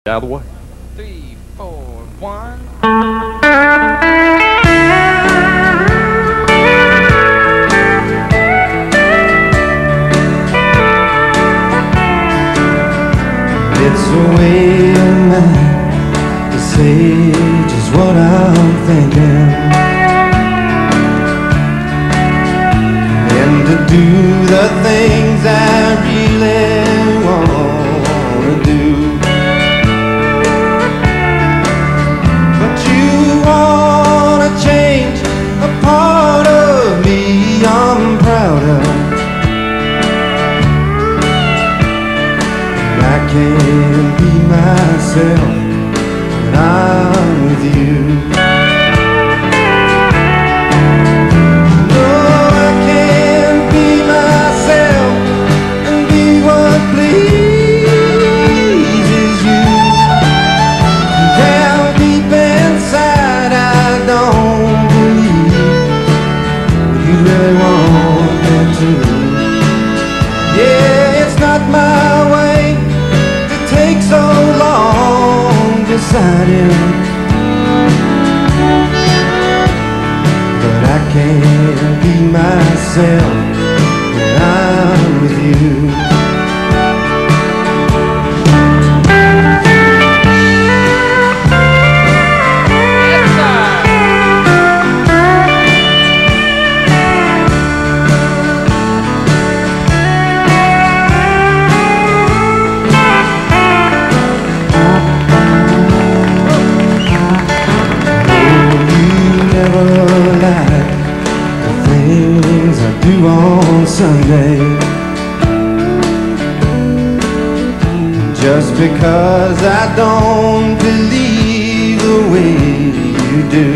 Out of the way. 3, 4, 1. It's a way of mine to say just what I'm thinking, and to do the things I really want to do. But you want to change a part of me I'm proud of. I can't be myself when I'm with you. No, I can't be myself and be what pleases you. Down deep inside I don't believe you really want me to. Yeah, it's not my way to take so long deciding, but I can't be myself when I'm with you. Do on Sunday, just because I don't believe the way you do.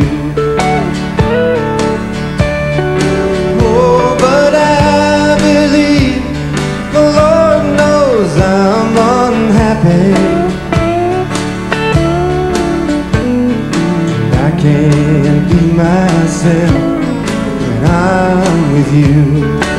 Oh, but I believe, the Lord knows I'm unhappy. I can't be myself when I'm with you.